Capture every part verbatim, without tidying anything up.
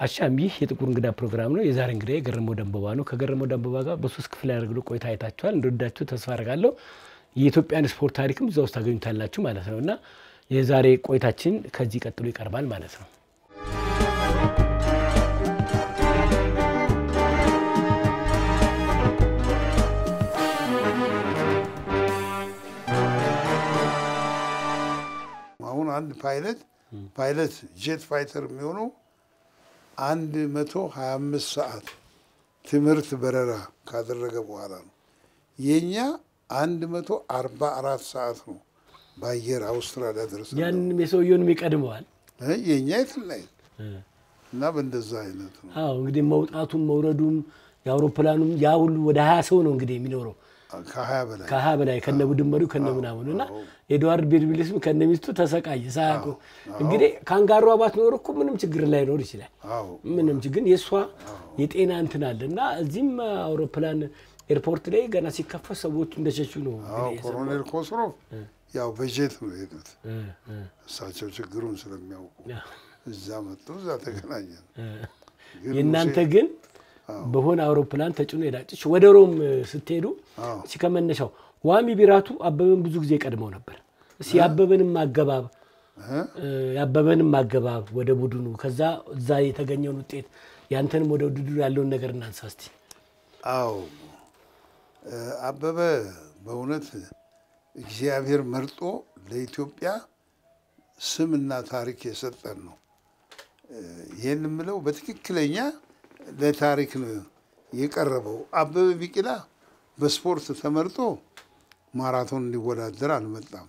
አሻም ይህ የጥቁር እንግዳ ፕሮግራም ነው የዛሬ እንግዳዬ ገረመው ደንበባ ነው ከገረመው ደንበባ ጋር በሶስት ክፍል ያደረግነው ቆይታ አይታችኋል እንደወዳችሁ ተስፋ አደርጋለሁ የኢትዮጵያን ስፖርት ታሪክም እዛው ታገኙታላችሁ ማለት ነውና የዛሬ ቆይታችን ከዚህ ቀጥሎ ይቀርባል ማለት ነው አሁን አንድ ፓይለት ፓይለት ጄት ፋይተር የሚሆነው አንድ መቶ ሃያ አምስት ሰዓት ትምርት በረራ ካደረገ በኋላ ነው የኛ አንድ መቶ አርባ አራት ሰዓት ነው ባየር አውስትራሊያ ድረስ ያን የሰውየውን የሚቀድመዋል እ የኛ ይትላይ እና በእንደዛ አይነት ነው አዎ እንግዲህ መውጣቱም መውረዱም ያውሮፕላኑም ያ ሁሉ ወደ ሃያ ሰው ነው እንግዲህ የሚኖረው ከሃያ በላይ ከሃያ በላይ ከነቡድመሩ ከነምናምኑና ኤድዋርድ ቤርቢልስም ከነሚስቱ ተሰቃየ ሳያቆ እንግዲህ ካንጋሩ አባት ኖር እኮ ምንም ችግር ላይ ኖር ይችላል አዎ ምንም ችግር የሷ የጤና እንትን አለና እዚህም አውሮፕላን ኤርፖርት ላይ ገና ሲከፈት ሰዎች እንደሸሹ ነው አዎ ኮሎኔል ኮስሮፍ ያው በጀት ነው ሄዱት እሳቸው ችግሩን ስለሚያውቁ እዛ መጡ እዛ ተገናኘን የናንተ ግን በሆነ አውሮፕላን ተጭኖ ሄዳችሁ ወደ ሮም ስትሄዱ ሲከመነሻው ዋሚ ቢራቱ አበበን ብዙ ጊዜ ቀድመው ነበር እሲ ያበበንም ማገባብ ያበበንም ማገባብ ወደ ቡድኑ ከዛ እዛ የተገኘው ውጤት ያንተንም ወደ ውድድሩ ያለውን ነገር እናንሳስቲ አው አበበ በእውነት እግዚአብሔር መርጦ ለኢትዮጵያ ስምና ታሪክ የሰጠን ነው ይሄን ምለው በትክክለኛ ለታሪክ ነው የቀረበው አበበ ቢቂላ በስፖርት ተመርጦ ማራቶን እንዲወዳደር አልመጣም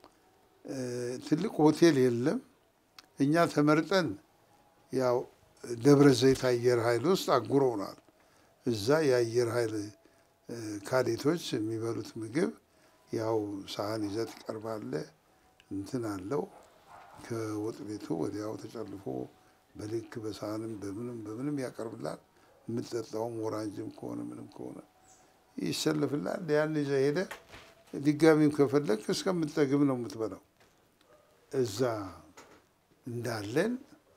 ትልቅ ሆቴል የለም እኛ ተመርጠን ያው ደብረ ዘይት አየር ኃይል ውስጥ አጉሮናል እዛ የአየር ኃይል ካዴቶች የሚበሉት ምግብ ያው ሳህን ይዘት ቀርባለ እንትን አለው ከወጥ ቤቱ ወዲያው ተጨልፎ በልክ በሳህንም በምንም በምንም ያቀርብላል የምትጠጣው ኦራንጅም ከሆነ ምንም ከሆነ ይሰለፍላል ያን ይዘህ ሄደህ ድጋሚም ከፈለክ እስከምትጠግብ ነው የምትበላው እዛ እንዳለን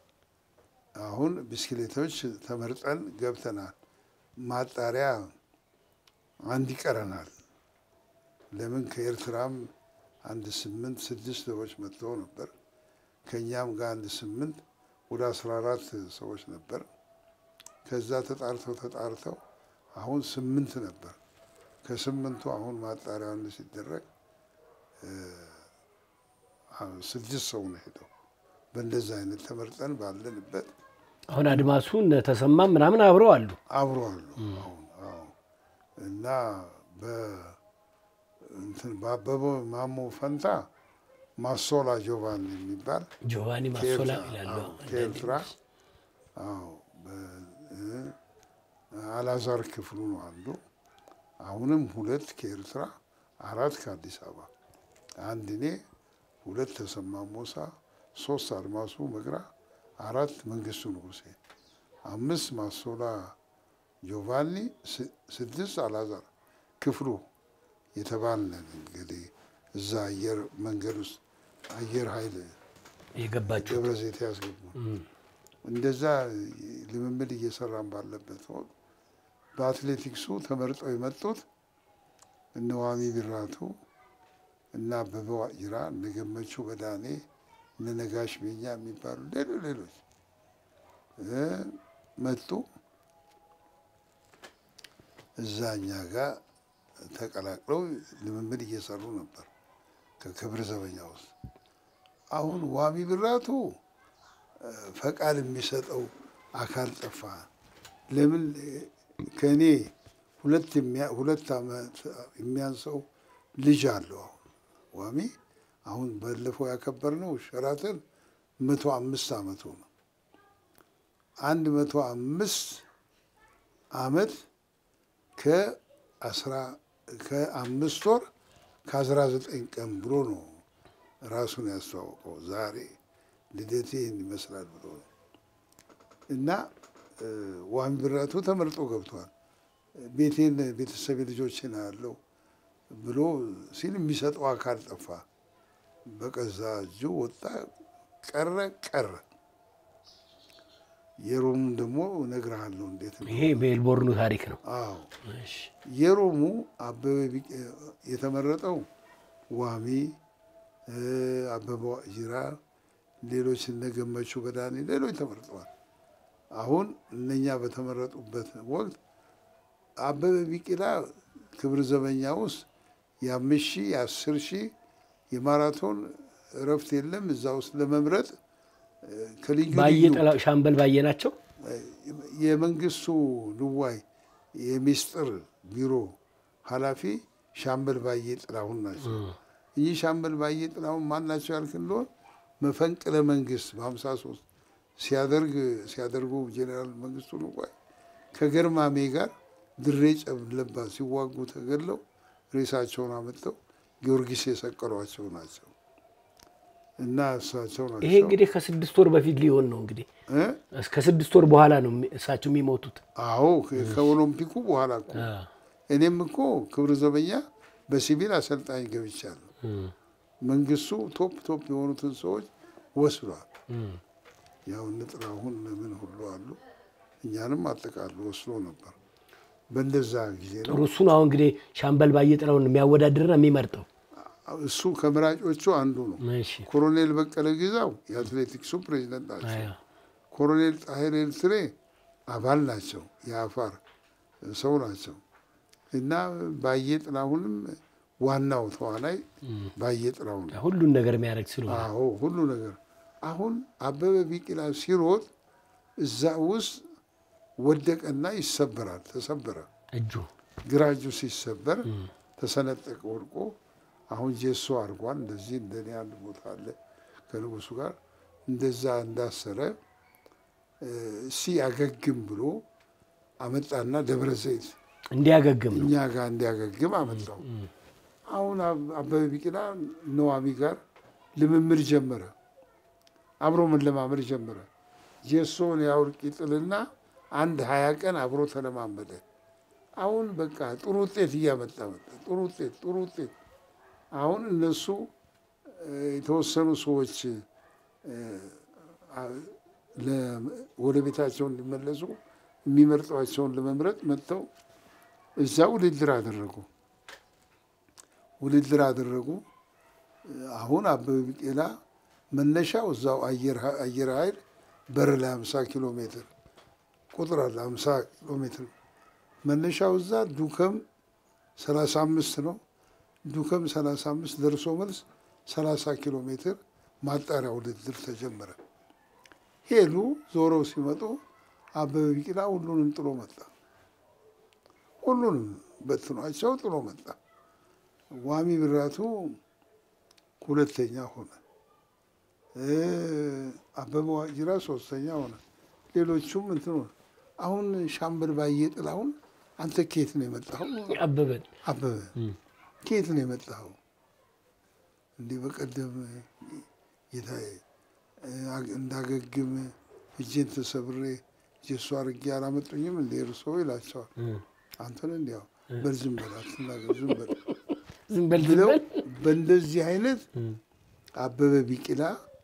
አሁን ብስክሌቶች ተመርጠን ገብተናል ማጣሪያ አንድ ይቀረናል ለምን ከኤርትራም አንድ ስምንት ስድስት ሰዎች መጥተው ነበር ከኛም ጋር አንድ ስምንት ወደ አስራ አራት ሰዎች ነበር ከዛ ተጣርተው ተጣርተው አሁን ስምንት ነበር ከስምንቱ አሁን ማጣሪያው አንድ ሲደረግ እ ስድስት ሰው ነው ሄደው በእንደዛ አይነት ተመርጠን ባለንበት አሁን አድማሱን ተሰማ ምናምን አብረው አሉ አብረው አሉ አሁን አዎ እና በ እንትን ባበበ ማሞ ፈንታ ማሶላ ጆቫኒ የሚባል ጆቫኒ ማሶላ ይላሉ ከኤርትራ አዎ አላዛር ክፍሉ ነው አንዱ አሁንም ሁለት ከኤርትራ አራት ከአዲስ አበባ አንድ እኔ ሁለት ተሰማ ሞሳ ሶስት አድማሱ መግራ አራት መንግስቱ ንጉሴ አምስት ማሶላ ጆቫኒ ስድስት አላዛር ክፍሉ የተባልነን እንግዲህ እዛ አየር መንገድ ውስጥ አየር ኃይል የገባችሁ ደብረ ዘይት ያስገቡ እንደዛ ልምምድ እየሰራን ባለበት ወቅት በአትሌቲክሱ ተመርጠው የመጡት እነ ዋሚ ቢራቱ እና አበበ ዋቅጅራ እነ ገመቹ በዳኔ እነ ነጋሽ ቤኛ የሚባሉ ሌሎች ሌሎች እ መጡ እዛኛ ጋር ተቀላቅለው ልምምድ እየሰሩ ነበር ከክብር ዘበኛ ውስጥ አሁን ዋሚ ቢራቱ ፈቃድ የሚሰጠው አካል ጠፋ ለምን ከኔ ሁለት ሁለት አመት የሚያንሰው ልጅ አለው ዋሚ አሁን ባለፈው ያከበርነው ሸራተን መቶ አምስት አመቱ ነው አንድ መቶ አምስት አመት ከአስራ ከአምስት ወር ከአስራ ዘጠኝ ቀን ብሎ ነው ራሱን ያስተዋወቀው ዛሬ ልደቴ ይመስላል ብሎ እና ዋሚ ቢራቱ ተመርጦ ገብቷል ቤቴን ቤተሰብ ልጆችን አለው ብሎ ሲል የሚሰጠው አካል ጠፋ በቀዛ እጁ ወጣ ቀረ ቀረ የሮሙ ደግሞ እነግርሃለሁ እንዴት ነው። ይሄ ሜልቦርኑ ታሪክ ነው። አዎ እሺ የሮሙ አበበ ቢቂላ የተመረጠው ዋሚ አበበ ዋቅጅራ ሌሎች እነ ገመቹ በዳኔ ሌሎች ተመርጠዋል። አሁን እነኛ በተመረጡበት ወቅት አበበ ቢቂላ ክብር ዘበኛ ውስጥ የአምስት ሺህ የአስር ሺህ የማራቶን እረፍት የለም እዛ ውስጥ ለመምረጥ ከልዩ ባየጠላ ሻምበል ባየናቸው የመንግስቱ ንዋይ የሚስጥር ቢሮ ኃላፊ ሻምበል ባየጥላሁን ናቸው። ይህ ሻምበል ባየጥላሁን ማን ናቸው ያልክ እንደሆነ መፈንቅለ መንግስት በሀምሳ ሶስት ሲያደርግ ሲያደርጉ ጄኔራል መንግስቱ ንዋይ ከገርማሜ ጋር ድሬ ጨለባ ሲዋጉ ተገድለው ሬሳቸውን አመጣው ጊዮርጊስ የሰቀሏቸው ናቸው። እና እሳቸው ናቸው። ይሄ እንግዲህ ከስድስት ወር በፊት ሊሆን ነው እንግዲህ እስከ ስድስት ወር በኋላ ነው እሳቸው የሚሞቱት። አዎ ከኦሎምፒኩ በኋላ እኮ እኔም እኮ ክብር ዘበኛ በሲቪል አሰልጣኝ ገብቻለሁ። መንግስቱ ቶፕ ቶፕ የሆኑትን ሰዎች ወስዷል። ያው ንጥራሁን ምን ሁሉ አሉ እኛንም አጠቃሉ ወስዶ ነበር። በእንደዛ ጊዜ ነው ጥሩ። እሱ ነው አሁን እንግዲህ ሻምበል ባየጥላውን የሚያወዳድርና የሚመርጠው እሱ ከመራጮቹ አንዱ ነው። እሺ ኮሎኔል በቀለ ግዛው የአትሌቲክሱ ፕሬዝዳንት ናቸው። ኮሎኔል ጣሄር ኤልትሬ አባል ናቸው፣ የአፋር ሰው ናቸው። እና ባየጥላሁንም ዋናው ተዋናይ ባየጥላሁን ሁሉን ነገር የሚያደርግ ስለሆነ አዎ ሁሉ ነገር። አሁን አበበ ቢቂላ ሲሮጥ እዛ ውስጥ ወደቀና ይሰበራል። ተሰበረ እጁ ግራ እጁ ሲሰበር ተሰነጠቀ ወድቆ አሁን ጄሶ አርጓል። እንደዚህ እንደኔ አንድ ቦታ አለ ከንጉሱ ጋር እንደዛ እንዳሰረ ሲያገግም ብሎ አመጣና ደብረ ዘይት እንዲያገግም ነው እኛ ጋር እንዲያገግም አመጣው። አሁን አበበ ቢቂላ ነዋሚ ጋር ልምምድ ጀመረ። አብሮ መለማመድ ጀመረ። ጄሶን ያውርቅ ይጥልና አንድ ሀያ ቀን አብሮ ተለማመደ። አሁን በቃ ጥሩ ውጤት እያመጣ መጣ። ጥሩ ውጤት ጥሩ ውጤት አሁን እነሱ የተወሰኑ ሰዎች ወደ ቤታቸው እንዲመለሱ የሚመርጧቸውን ለመምረጥ መጥተው እዛ ውድድር አደረጉ ውድድር አደረጉ። አሁን አበበ ቢቂላ መነሻው እዛው አየር አየር ኃይል በር ላይ ሃምሳ ኪሎ ሜትር ቁጥር አለ ሃምሳ ኪሎ ሜትር መነሻው እዛ ዱከም ሰላሳ አምስት ነው። ዱከም ሰላሳ አምስት ደርሶ መልስ ሰላሳ ኪሎ ሜትር ማጣሪያ ውድድር ተጀመረ። ሄዱ ዞረው ሲመጡ አበበ ቢቂላ ሁሉንም ጥሎ መጣ። ሁሉንም በትኗቸው ጥሎ መጣ። ዋሚ ብራቱ ሁለተኛ ሆነ። አበበ ዋቅጅራ ሶስተኛ ሆነ። ሌሎቹም እንትን ሆነ። አሁን ሻምበል ባየጥላሁን አንተ ከየት ነው የመጣኸው? አበበ አበበ ከየት ነው የመጣኸው? እንዲህ በቀደም ጌታዬ እንዳገግም እጄን ተሰብሬ ጄሶ አድርጌ አላመጡኝም እንደ እርሶ ይላቸዋል። አንተን እንዲያው በል ዝም በል አትናገር ዝም በል ዝም በል ብለው በእንደዚህ አይነት አበበ ቢቂላ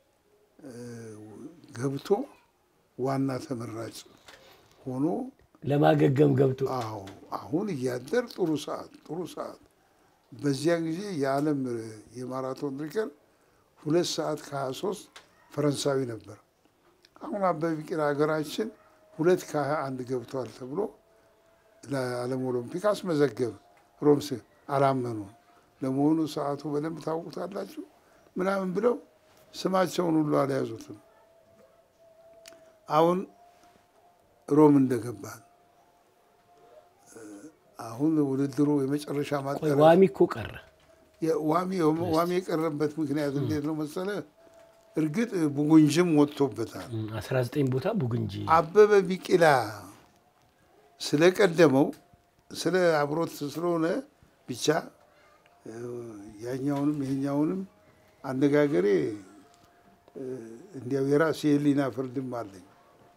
ገብቶ ዋና ተመራጭ ሆኖ ለማገገም ገብቶ አዎ አሁን እያደር ጥሩ ሰዓት ጥሩ ሰዓት በዚያ ጊዜ የዓለም የማራቶን ሪከርድ ሁለት ሰዓት ከሀያ ሶስት ፈረንሳዊ ነበር። አሁን አበበ ቢቂላ ሀገራችን ሁለት ከሀያ አንድ ገብቷል ተብሎ ለዓለም ኦሎምፒክ አስመዘገበ። ሮምስ አላመኑ። ለመሆኑ ሰዓቱ በደንብ ታውቁታላችሁ ምናምን ብለው ስማቸውን ሁሉ አልያዙትም። አሁን ሮም እንደገባን አሁን ውድድሩ የመጨረሻ ማጣሪያ ዋሚ እኮ ቀረ። ዋሚ ዋሚ የቀረበት ምክንያት እንዴት ነው መሰለ? እርግጥ ቡጉንጅም ወጥቶበታል። አስራ ዘጠኝ ቦታ ቡጉንጂ አበበ ቢቂላ ስለቀደመው ስለ አብሮት ስለሆነ ብቻ ያኛውንም ይሄኛውንም አነጋገሬ እንዲያው የራሴ የህሊና ፍርድም አለኝ።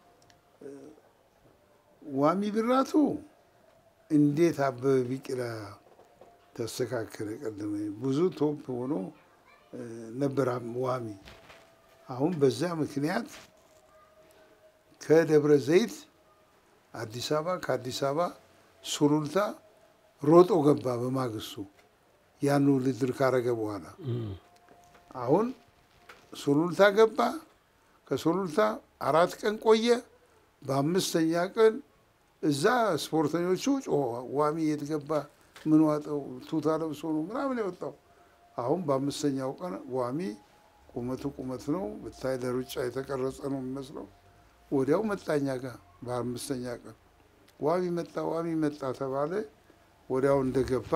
ዋሚ ብራቱ እንዴት አበበ ቢቂላ ተስተካከለ? ቀደመ ብዙ ቶፕ ሆኖ ነበር ዋሚ። አሁን በዛ ምክንያት ከደብረ ዘይት አዲስ አበባ ከአዲስ አበባ ሱሉልታ ሮጦ ገባ በማግስቱ ያን ውድድር ካረገ በኋላ አሁን ሱሉልታ ገባ። ከሱሉልታ አራት ቀን ቆየ። በአምስተኛ ቀን እዛ ስፖርተኞቹ ዋሚ የት ገባ ምን ዋጠው ቱታ ለብሶ ነው ምናምን የወጣው። አሁን በአምስተኛው ቀን ዋሚ ቁመቱ ቁመት ነው ብታይ ለሩጫ የተቀረጸ ነው የሚመስለው። ወዲያው መጣኛ ጋር በአምስተኛ ቀን ዋሚ መጣ ዋሚ መጣ ተባለ። ወዲያው እንደገባ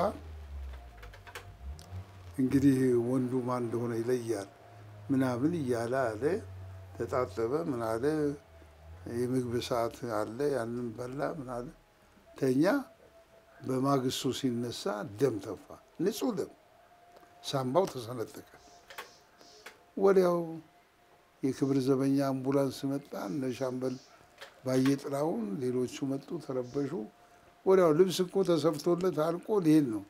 እንግዲህ ወንዱ ማን እንደሆነ ይለያል ምናምን እያለ አለ። ተጣጠበ ምን አለ። የምግብ ሰዓት አለ ያንን በላ ምን አለ ተኛ። በማግስቱ ሲነሳ ደም ተፋ፣ ንጹህ ደም፣ ሳምባው ተሰነጠቀ። ወዲያው የክብር ዘበኛ አምቡላንስ መጣ። እነ ሻምበል ባየጥራውን ሌሎቹ መጡ፣ ተረበሹ። ወዲያው ልብስ እኮ ተሰፍቶለት አልቆ ሊሄድ ነው።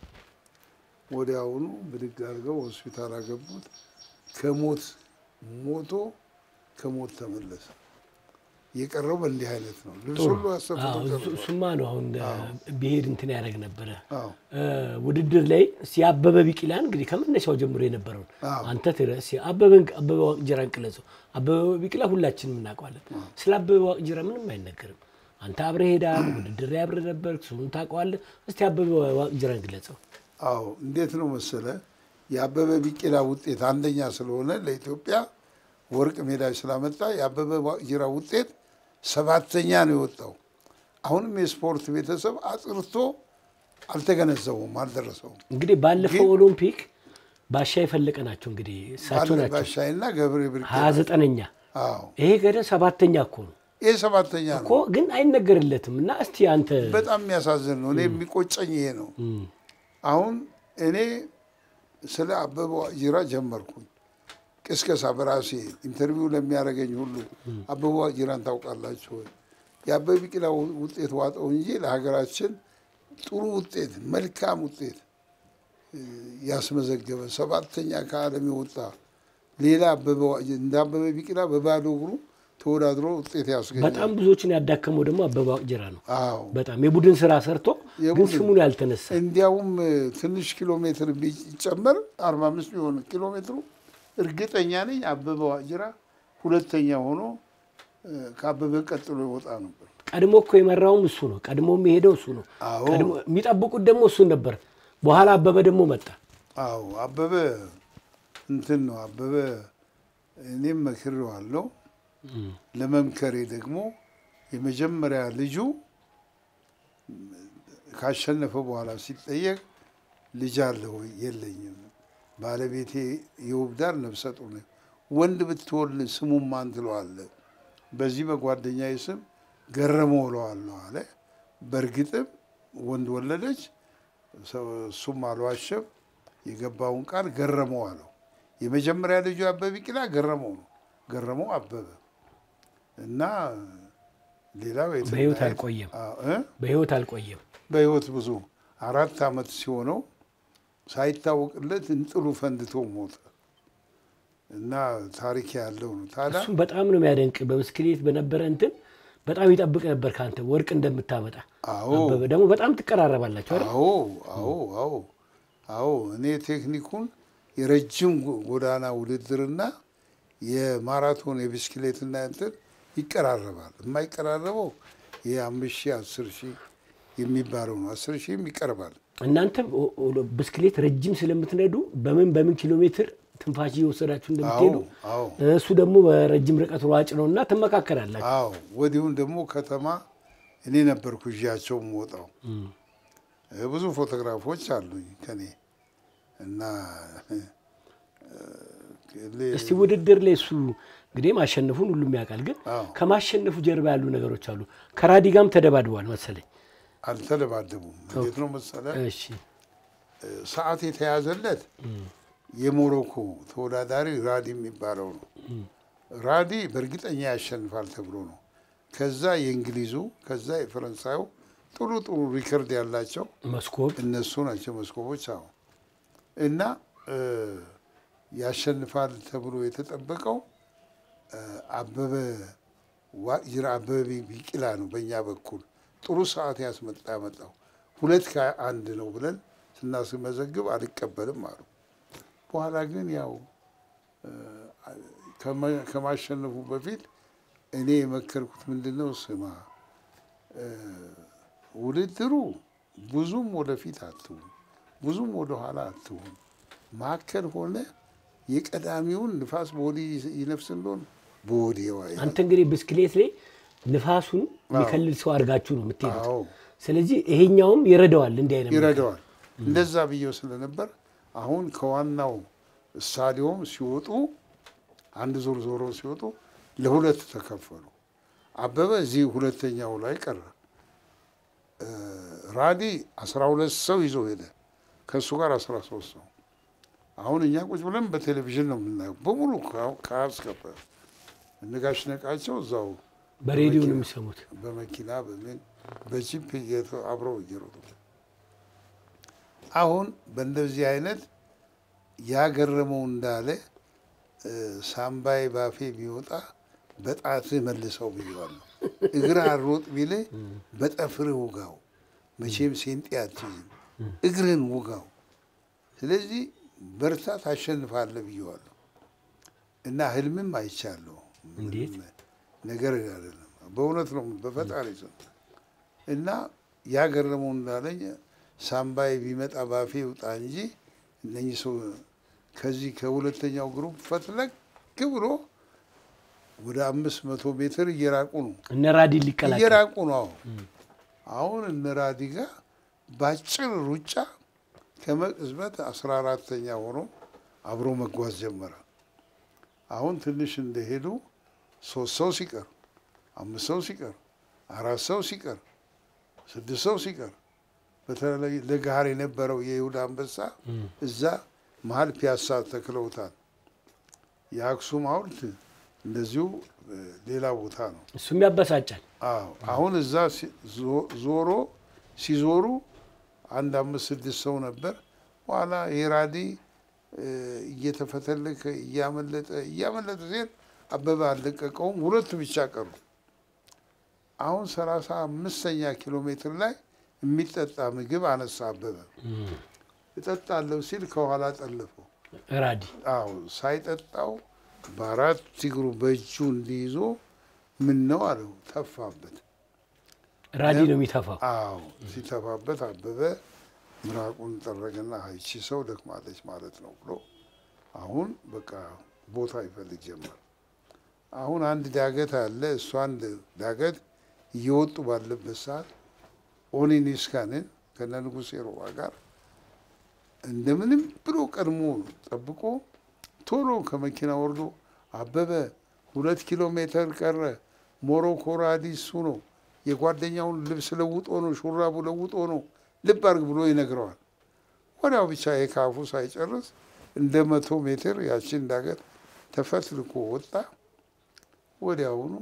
ወዲያውኑ ብድግ አድርገው ሆስፒታል አገቡት። ከሞት ሞቶ ከሞት ተመለሰ። የቀረው በእንዲህ አይነት ነው። ልብስ ሁሉ አሰፍቶ እሱማ ነው። አሁን ብሄድ እንትን ያደርግ ነበረ ውድድር ላይ ሲያበበ ቢቂላ እንግዲህ ከመነሻው ጀምሮ የነበረው አንተ ትረስ አበበን አበበ ዋቅጅራን ቅለጸው። አበበ ቢቂላ ሁላችንም እናውቀዋለን። ስለ አበበ ዋቅጅራ ምንም አይነገርም። አንተ አብረህ ሄዳል፣ ውድድር ላይ አብረህ ነበር፣ እሱን ታውቀዋለህ። እስቲ አበበ ዋቅጅራን ግለጸው። አዎ እንዴት ነው መሰለ የአበበ ቢቂላ ውጤት አንደኛ ስለሆነ ለኢትዮጵያ ወርቅ ሜዳይ ስላመጣ የአበበ ዋቅጅራ ውጤት ሰባተኛ ነው የወጣው። አሁንም የስፖርት ቤተሰብ አጥርቶ አልተገነዘበውም፣ አልደረሰውም። እንግዲህ ባለፈው ኦሎምፒክ ባሻ የፈለቀ ናቸው እንግዲህ እሳቸው ናቸው ባሻይና ገብሬ ብርቅ ሀያ ዘጠነኛ። አዎ ይሄ ገደ ሰባተኛ እኮ ነው። ይሄ ሰባተኛ ነው እኮ ግን አይነገርለትም። እና እስቲ አንተ በጣም የሚያሳዝን ነው። እኔ የሚቆጨኝ ይሄ ነው። አሁን እኔ ስለ አበበ ዋቅጅራ ጀመርኩኝ ቅስቀሳ በራሴ ኢንተርቪው ለሚያደርገኝ ሁሉ አበበ ዋቅጅራን ታውቃላችሁ ወይ? የአበበ ቢቂላ ውጤት ዋጠው እንጂ ለሀገራችን ጥሩ ውጤት መልካም ውጤት ያስመዘገበ ሰባተኛ ከዓለም የወጣ ሌላ አበበ እንደ አበበ ቢቂላ በባዶ እግሩ ተወዳድሮ ውጤት ያስገኛል። በጣም ብዙዎችን ያዳከመው ደግሞ አበበ ዋቅጅራ ነው። አዎ በጣም የቡድን ስራ ሰርቶ ግን ስሙን ያልተነሳ እንዲያውም ትንሽ ኪሎ ሜትር ቢጨመር አርባ አምስት ቢሆን ኪሎ ሜትሩ እርግጠኛ ነኝ አበበ ዋቅጅራ ሁለተኛ ሆኖ ከአበበ ቀጥሎ ይወጣ ነበር። ቀድሞ እኮ የመራውም እሱ ነው። ቀድሞ የሚሄደው እሱ ነው። ቀድሞ የሚጠብቁት ደግሞ እሱን ነበር። በኋላ አበበ ደግሞ መጣ። አዎ አበበ እንትን ነው። አበበ እኔም መክሬዋለሁ። ለመምከሬ ደግሞ የመጀመሪያ ልጁ ካሸነፈ በኋላ ሲጠየቅ ልጅ አለ ወይ? የለኝም፣ ባለቤቴ የውብዳር ነፍሰ ጡር ነው። ወንድ ብትወልድ ስሙን ማን ትለዋለህ? በዚህ በጓደኛዬ ስም ገረመው እለዋለሁ አለ። በእርግጥም ወንድ ወለደች። እሱም አልዋሸም። የገባውን ቃል ገረመው አለው። የመጀመሪያ ልጁ አበበ ቢቂላ ገረመው ነው። ገረመው አበበ እና ሌላው በህይወት አልቆየም። በህይወት አልቆየም። በህይወት ብዙ አራት ዓመት ሲሆነው ሳይታወቅለት እንጥሉ ፈንድቶ ሞተ እና ታሪክ ያለው ነው። ታዲያ እሱም በጣም ነው የሚያደንቅ። በብስክሌት በነበረ እንትን በጣም ይጠብቅ ነበር ካንተ ወርቅ እንደምታመጣ። አዎ አበበ ደግሞ በጣም ትቀራረባላችሁ አይደል? አዎ አዎ አዎ አዎ እኔ ቴክኒኩን የረጅም ጎዳና ውድድርና የማራቶን የብስክሌትና እንትን ይቀራረባል። የማይቀራረበው የአምስት ሺህ አስር ሺህ የሚባለው ነው። አስር ሺህም ይቀርባል። እናንተ ብስክሌት ረጅም ስለምትነዱ በምን በምን ኪሎ ሜትር ትንፋሽ እየወሰዳችሁ እንደምትሄዱ እሱ ደግሞ በረጅም ርቀት ሯጭ ነውና ትመካከራላችሁ። አዎ ወዲሁም ደግሞ ከተማ እኔ ነበርኩ እያቸው የምወጣው። ብዙ ፎቶግራፎች አሉኝ ከኔ እና እስቲ ውድድር ላይ እሱ እንግዲህ ማሸነፉን ሁሉም ያውቃል። ግን ከማሸነፉ ጀርባ ያሉ ነገሮች አሉ። ከራዲ ጋርም ተደባድቧል መሰለኝ። አልተደባደቡም። እንዴት ነው መሰለህ? እሺ ሰዓት የተያዘለት የሞሮኮ ተወዳዳሪ ራዲ የሚባለው ነው። ራዲ በእርግጠኛ ያሸንፋል ተብሎ ነው። ከዛ የእንግሊዙ ከዛ የፈረንሳዩ ጥሩ ጥሩ ሪከርድ ያላቸው መስኮብ እነሱ ናቸው መስኮቦች። አዎ እና ያሸንፋል ተብሎ የተጠበቀው አበበ ዋጅራ አበበ ቢቂላ ነው በእኛ በኩል ጥሩ ሰዓት ያስመጣ መጣው ሁለት ከአንድ ነው ብለን ስናስመዘግብ አልቀበልም አሉ። በኋላ ግን ያው ከማሸነፉ በፊት እኔ የመከርኩት ምንድነው ስማ ውድድሩ ብዙም ወደፊት አትሁን ብዙም ወደ ኋላ አትሁን ማከል ሆነ የቀዳሚውን ንፋስ ቦዲ ይነፍስ እንደሆነ ቦዲ ወይ አንተ እንግዲህ ብስክሌት ላይ ንፋሱን የሚከልል ሰው አድርጋችሁ ነው የምትሄዱት። ስለዚህ ይሄኛውም ይረዳዋል እንዴ አይነት ይረዳዋል እንደዛ ብየው ስለነበር አሁን ከዋናው ስታዲየም ሲወጡ አንድ ዞር ዞሮ ሲወጡ ለሁለት ተከፈሉ። አበበ እዚህ ሁለተኛው ላይ ቀረ። ራዲ አስራ ሁለት ሰው ይዞ ሄደ ከሱ ጋር አስራ ሶስት ሰው። አሁን እኛ ቁጭ ብለን በቴሌቪዥን ነው የምናየው በሙሉ ካስከፈ እንጋሽ ነቃቸው እዛው በሬዲዮ ነው የሚሰሙት በመኪና በምን በጂፕ አብረው እየሮጡ አሁን በእንደዚህ አይነት ያገረመው እንዳለ ሳምባይ ባፌ ቢወጣ በጣት መልሰው ቢዋል እግራ አሮጥ ቢለ በጠፍር ውጋው መቼም ሴንጤ አትይም እግርን ውጋው ስለዚህ በርታ ታሸንፋለህ ቢዋል እና ህልምም አይቻለሁ እንዴት ነገር አይደለም በእውነት ነው በፈጣሪ ስም እና ያገረመው እንዳለኝ ሳምባይ ቢመጣ ባፌ ውጣ እንጂ እነኚህ ሰው ከዚህ ከሁለተኛው ግሩፕ ፈትለክ ብሎ ወደ አምስት መቶ ሜትር እየራቁ ነው እነ ራዲ ሊቀላቀል እየራቁ ነው። አሁን እነ ራዲ ጋር ባጭር ሩጫ ከመቅዝበት አስራ አራተኛ ሆኖ አብሮ መጓዝ ጀመረ። አሁን ትንሽ እንደሄዱ ሶስት ሰው ሲቀር አምስት ሰው ሲቀር አራት ሰው ሲቀር ስድስት ሰው ሲቀር በተለይ ለጋር የነበረው የይሁዳ አንበሳ እዛ መሀል ፒያሳ ተክለውታል። የአክሱም ሐውልት እንደዚሁ ሌላ ቦታ ነው እሱም ያበሳጫል። አዎ አሁን እዛ ዞሮ ሲዞሩ አንድ አምስት ስድስት ሰው ነበር። በኋላ የራዲ እየተፈተለከ እያመለጠ እያመለጠ ሲል አበበ አለቀቀውም ሁለቱ ብቻ ቀሩ። አሁን ሰላሳ አምስተኛ ኪሎ ሜትር ላይ የሚጠጣ ምግብ አነሳ አበበ እጠጣለሁ ሲል ከኋላ ጠለፈው ራዲ አዎ ሳይጠጣው በአራት እግሩ በእጁ እንዲይዞ ምን ነው አለው ተፋበት። ራዲ ነው የሚተፋው። አዎ ሲተፋበት አበበ ምራቁን ጠረገና አይቺ ሰው ደክማለች ማለት ነው ብሎ አሁን በቃ ቦታ ይፈልግ ጀመር። አሁን አንድ ዳገት አለ እሱ አንድ ዳገት እየወጡ ባለበት ሰዓት ኦኒኒስካንን ከነንጉሴ ሮባ ጋር እንደምንም ብሎ ቀድሞ ጠብቆ ቶሎ ከመኪና ወርዶ አበበ ሁለት ኪሎ ሜትር ቀረ ሞሮኮ ራዲሱ ነው የጓደኛውን ልብስ ለውጦ ነው ሹራቡ ለውጦ ነው ልብ አድርግ ብሎ ይነግረዋል። ወዲያው ብቻ የካፉ ሳይጨርስ እንደ መቶ ሜትር ያችን ዳገት ተፈትልኮ ወጣ። ወዲያውኑ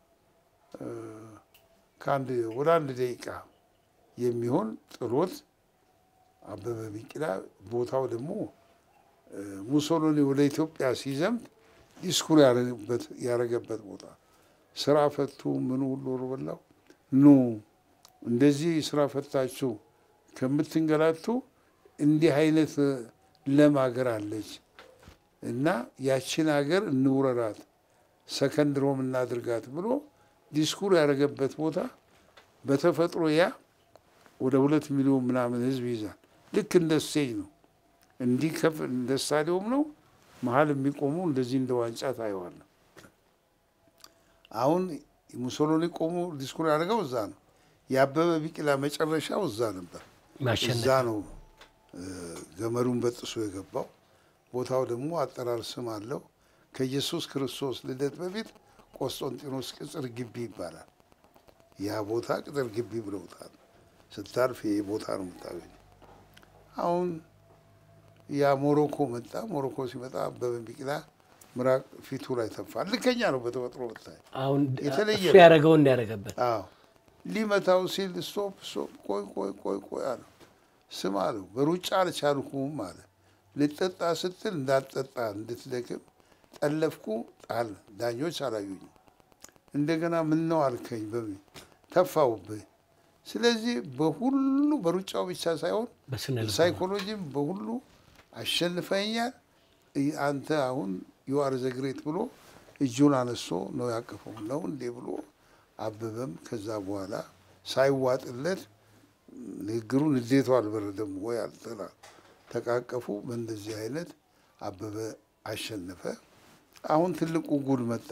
ከአንድ ወደ አንድ ደቂቃ የሚሆን ጥሎት አበበ ቢቂላ ቦታው ደግሞ ሙሶሎኒ ወደ ኢትዮጵያ ሲዘምት ዲስኩር ያረገበት ያረገበት ቦታ ስራ ፈቱ ምን ሁሉ ወርበላው ኑ እንደዚህ ስራ ፈታችሁ ከምትንገላቱ እንዲህ አይነት ለም ሀገር አለች እና ያችን ሀገር እንውረራት ሰከንድ ሮም እናድርጋት ብሎ ዲስኩር ያረገበት ቦታ በተፈጥሮ ያ ወደ ሁለት ሚሊዮን ምናምን ህዝብ ይዛል። ልክ እንደ ስቴጅ ነው እንዲህ ከፍ እንደ ስታዲየም ነው መሀል የሚቆሙ እንደዚህ እንደ ዋንጫ ታየዋል። አሁን ሙሶሎኒ ቆሞ ዲስኩር ያደረገው እዛ ነው። ያበበ ቢቂላ መጨረሻው እዛ ነበር። እዛ ነው ገመሩን በጥሶ የገባው። ቦታው ደግሞ አጠራር ስም አለው። ከኢየሱስ ክርስቶስ ልደት በፊት ቆስጠንጢኖስ ቅጽር ግቢ ይባላል። ያ ቦታ ቅጽር ግቢ ብለውታል። ስታልፍ ይሄ ቦታ ነው የምታገኘው። አሁን ያ ሞሮኮ መጣ። ሞሮኮ ሲመጣ አበበ ቢቂላ ምራቅ ፊቱ ላይ ተፋ። ልከኛ ነው በተፈጥሮ ብታይ። አሁን እሱ ያደረገው እንዲያደርገበት አዎ ሊመታው ሲል ስቶፕ ስቶፕ ቆይ ቆይ ቆይ ቆይ አለ። ስም አለው በሩጫ አልቻልኩም አለ። ልጠጣ ስትል እንዳልጠጣ እንድትደክም ጠለፍኩ ጣል። ዳኞች አላዩኝም እንደገና ምን ነው አልከኝ በሚል ተፋውብህ። ስለዚህ በሁሉ በሩጫው ብቻ ሳይሆን ሳይኮሎጂም በሁሉ አሸንፈኛል። አንተ አሁን you are the great ብሎ እጁን አነሶ ነው ያቀፈው ነው እንዴ ብሎ አበበም ከዛ በኋላ ሳይዋጥለት ንግሩን እንዴት አልበረደም ወይ አልተላ ተቃቀፉ። በእንደዚህ አይነት አበበ አሸነፈ። አሁን ትልቁ ጉድ መጣ።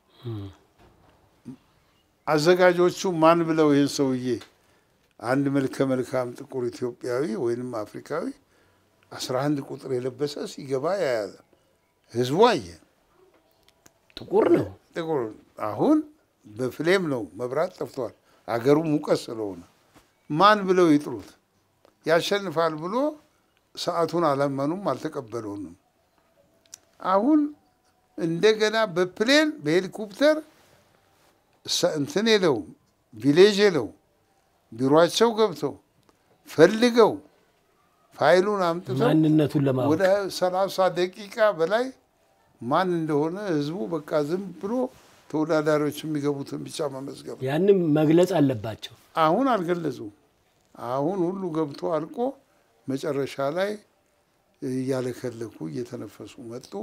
አዘጋጆቹ ማን ብለው ይሄን ሰውዬ አንድ መልከ መልካም ጥቁር ኢትዮጵያዊ ወይንም አፍሪካዊ አስራ አንድ ቁጥር የለበሰ ሲገባ ያያለ ህዝቡ አየ። ጥቁር ነው ጥቁር አሁን በፍሌም ነው መብራት ጠፍቷል። አገሩ ሙቀት ስለሆነ ማን ብለው ይጥሩት? ያሸንፋል ብሎ ሰዓቱን አላመኑም፣ አልተቀበሉንም። አሁን እንደገና በፕሌን በሄሊኮፕተር እንትን ሄደው ቪሌጅ ሄደው ቢሮአቸው ገብተው ፈልገው ፋይሉን አምጥተው ማንነቱን ለማወቅ ወደ ሰላሳ ደቂቃ በላይ ማን እንደሆነ ህዝቡ በቃ ዝም ብሎ ተወዳዳሪዎች የሚገቡትን ብቻ መመዝገብ ያንም መግለጽ አለባቸው። አሁን አልገለጹ። አሁን ሁሉ ገብቶ አልቆ መጨረሻ ላይ እያለከለኩ እየተነፈሱ መጡ።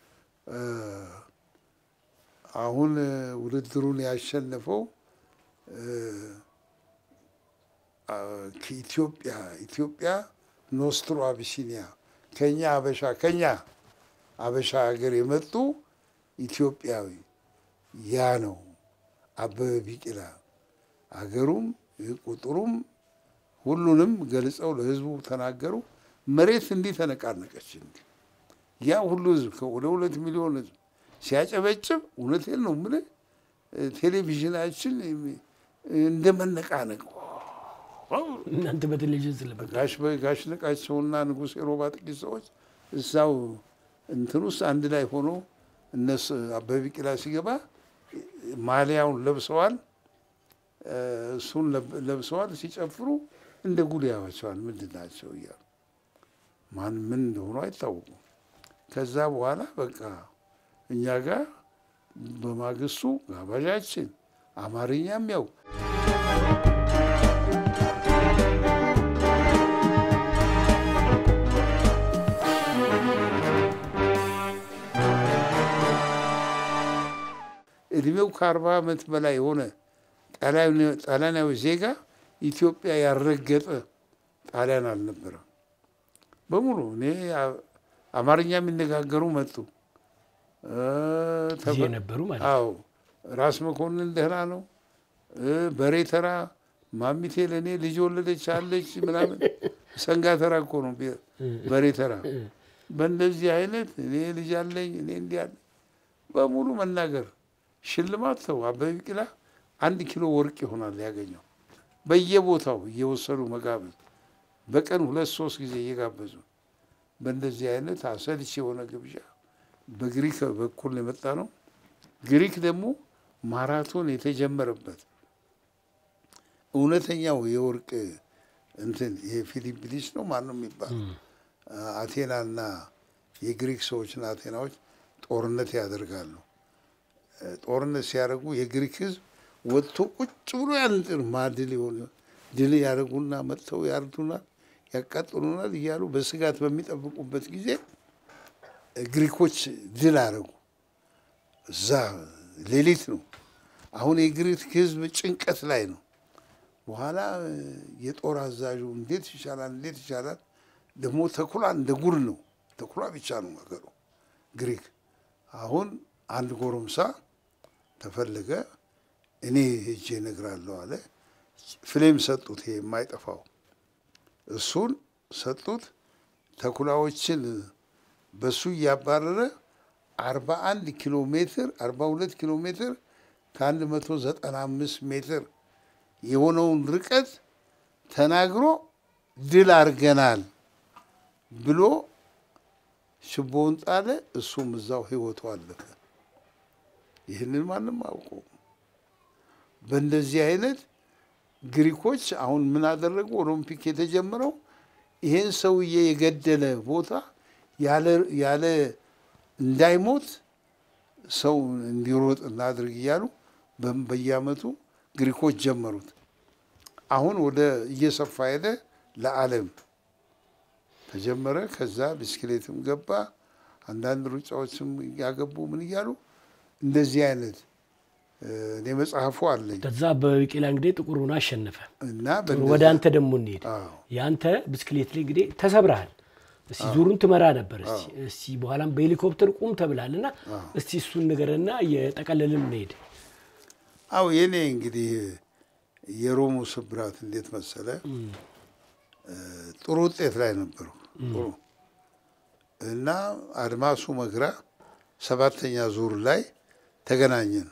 አሁን ውድድሩን ያሸነፈው ከኢትዮጵያ ኢትዮጵያ ኖስትሮ አቢሲኒያ ከኛ አበሻ ከኛ አበሻ ሀገር የመጡ ኢትዮጵያዊ ያ ነው አበበ ቢቂላ። አገሩም ቁጥሩም ሁሉንም ገልጸው ለህዝቡ ተናገሩ። መሬት እንዲህ ተነቃነቀች። እንዲህ ያ ሁሉ ህዝብ ወደ ሁለት ሚሊዮን ህዝብ ሲያጨበጭብ እውነቴን ነው የምልህ ቴሌቪዥናችን እንደመነቃነቅ እናንተ በቴሌቪዥን ስለበቃ ጋሽ ጋሽ ነቃቸውና ንጉሴ ሮባ ጥቂት ሰዎች እዛው እንትን ውስጥ አንድ ላይ ሆኖ እነሱ አበበ ቢቂላ ሲገባ ማሊያውን ለብሰዋል፣ እሱን ለብሰዋል። ሲጨፍሩ እንደ ጉድ ያዋቸዋል። ምንድን ናቸው እያሉ ማን ምን እንደሆኑ አይታወቁም። ከዛ በኋላ በቃ እኛ ጋር በማግስቱ ጋባዣችን አማርኛም ያው እድሜው ከአርባ ዓመት በላይ የሆነ ጣሊያናዊ ዜጋ ኢትዮጵያ ያረገጠ ጣሊያን አልነበረም። በሙሉ እኔ አማርኛ የሚነጋገሩ መጡ ነበሩ ማለት አዎ ራስ መኮንን ደህና ነው። በሬ ተራ ማሚቴ ለኔ ልጅ ወለደች አለች ምናምን ሰንጋ ተራ እኮ ነው በሬ ተራ። በእንደዚህ አይነት እኔ ልጅ አለኝ እኔ እንዲህ አለ በሙሉ መናገር ሽልማት ተው። አበበ ቢቂላ አንድ ኪሎ ወርቅ ይሆናል ያገኘው። በየቦታው እየወሰዱ መጋበዝ በቀን ሁለት ሶስት ጊዜ እየጋበዙ በእንደዚህ አይነት አሰልቺ የሆነ ግብዣ በግሪክ በኩል የመጣ ነው። ግሪክ ደግሞ ማራቶን የተጀመረበት እውነተኛው የወርቅ እንትን የፊሊፒንስ ነው ማን ነው የሚባል አቴናና የግሪክ ሰዎችና አቴናዎች ጦርነት ያደርጋሉ። ጦርነት ሲያደርጉ የግሪክ ህዝብ ወጥቶ ቁጭ ብሎ ያንጥር ማድል ይሆን ድል ያደርጉና መጥተው ያርዱናል ያቃጥሉናል እያሉ በስጋት በሚጠብቁበት ጊዜ ግሪኮች ድል አደረጉ። እዛ ሌሊት ነው። አሁን የግሪክ ህዝብ ጭንቀት ላይ ነው። በኋላ የጦር አዛዡ እንዴት ይሻላል እንዴት ይሻላል ደግሞ ተኩላ እንደ ጉር ነው። ተኩላ ብቻ ነው ነገሩ ግሪክ። አሁን አንድ ጎረምሳ ተፈለገ። እኔ ሄጄ እነግራለሁ አለ። ፍሌም ሰጡት፣ ይሄ የማይጠፋው እሱን ሰጡት። ተኩላዎችን በሱ እያባረረ አርባ አንድ ኪሎ ሜትር አርባ ሁለት ኪሎ ሜትር ከአንድ መቶ ዘጠና አምስት ሜትር የሆነውን ርቀት ተናግሮ ድል አድርገናል ብሎ ሽቦውን ጣለ። እሱም እዛው ህይወቱ አለፈ። ይህንን ማንም አውቆ በእንደዚህ አይነት ግሪኮች አሁን ምን አደረጉ? ኦሎምፒክ የተጀመረው ይሄን ሰውዬ የገደለ ቦታ ያለ ያለ እንዳይሞት ሰው እንዲሮጥ እናድርግ እያሉ በየአመቱ ግሪኮች ጀመሩት። አሁን ወደ እየሰፋ ሄደ ለዓለም ተጀመረ። ከዛ ብስክሌትም ገባ። አንዳንድ ሩጫዎችም ያገቡ ምን ይያሉ እንደዚህ አይነት እኔ መጽሐፉ አለኝ። ከዛ በቢቂላ እንግዲህ ጥቁሩን አሸነፈ እና ወደ አንተ ደግሞ እንሂድ። ያንተ ብስክሌት ላይ እንግዲህ ተሰብረሃል። እስቲ ዙሩን ትመራ ነበር። እስቲ እስቲ በኋላም በሄሊኮፕተር ቁም ተብላልና እስቲ እሱን ነገርና የጠቀለልን እንሂድ። አው የኔ እንግዲህ የሮሙ ስብራት እንዴት መሰለ ጥሩ ውጤት ላይ ነበሩ ጥሩ እና አድማሱ መግራ ሰባተኛ ዙር ላይ ተገናኘን።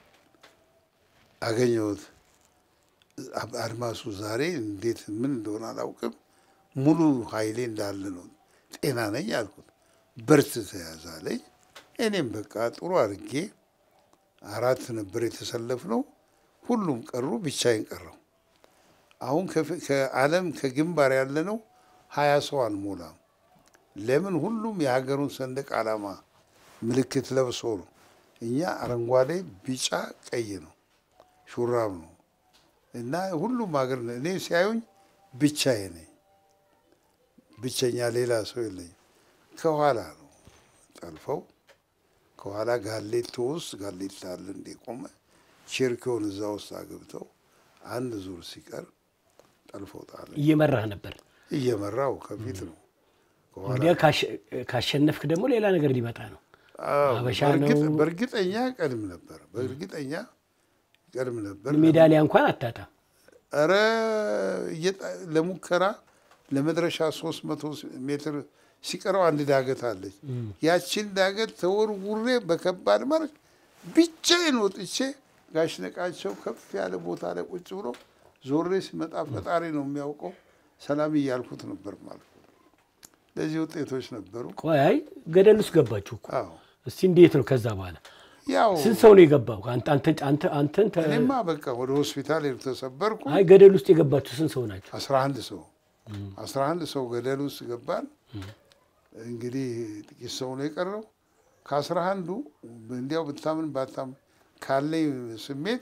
አገኘሁት። አድማሱ ዛሬ እንዴት ምን እንደሆነ አላውቅም። ሙሉ ኃይሌ እንዳለ ነው። ጤና ነኝ አልኩት። በርትተህ ያዛለኝ። እኔም በቃ ጥሩ አድርጌ አራት ነበር የተሰለፍነው። ሁሉም ቀሩ፣ ብቻዬን ቀረው። አሁን ከዓለም ከግንባር ያለነው ሀያ ሰው አንሞላም። ለምን? ሁሉም የሀገሩን ሰንደቅ ዓላማ ምልክት ለብሶ ነው። እኛ አረንጓዴ፣ ቢጫ፣ ቀይ ነው ሹራብ ነው እና ሁሉም ሀገር እኔ ሲያዩኝ ብቻዬ ነኝ። ብቸኛ ሌላ ሰው የለኝ። ከኋላ ነው ጠልፈው ከኋላ ጋሌቶ ውስጥ ጋሌታ አለ እንደ ቆመ ቸርኪውን እዛ ውስጥ አገብተው አንድ ዙር ሲቀር ጠልፈው ጣለ። እየመራህ ነበር? እየመራው ከፊት ነው። እንግዲህ ካሸነፍክ ደግሞ ሌላ ነገር ሊመጣ ነው። አበሻ ነው። በእርግጠኛ ቀድም ነበር። በእርግጠኛ ቀድም ነበር። ሜዳሊያ እንኳን አታጣም። አረ ለሙከራ ለመድረሻ ሶስት መቶ ሜትር ሲቀረው አንድ ዳገት አለች። ያቺን ዳገት ተወርውሬ በከባድ ማርክ ብቻዬን ወጥቼ ጋሽ ነቃቸው ከፍ ያለ ቦታ ላይ ቁጭ ብሎ ዞሬ ሲመጣ ፈጣሪ ነው የሚያውቀው ሰላም እያልኩት ነበር ማለት ነው። ለዚህ ውጤቶች ነበሩ። ቆይ አይ ገደል ውስጥ ገባችሁ እኮ። አዎ። እስቲ እንዴት ነው ከዛ በኋላ? ያው ስንት ሰው ነው የገባው? አንተ አንተ አንተ አንተን እኔማ በቃ ወደ ሆስፒታል ተሰበርኩ። አይ ገደል ውስጥ የገባችሁ ስንት ሰው ናችሁ? አስራ አንድ ሰው አስራ አንድ ሰው ገደል ውስጥ ገባን። እንግዲህ ጥቂት ሰው ነው የቀረው። ከአስራ አንዱ እንዲያው ብታምን ባታምን ካለኝ ስሜት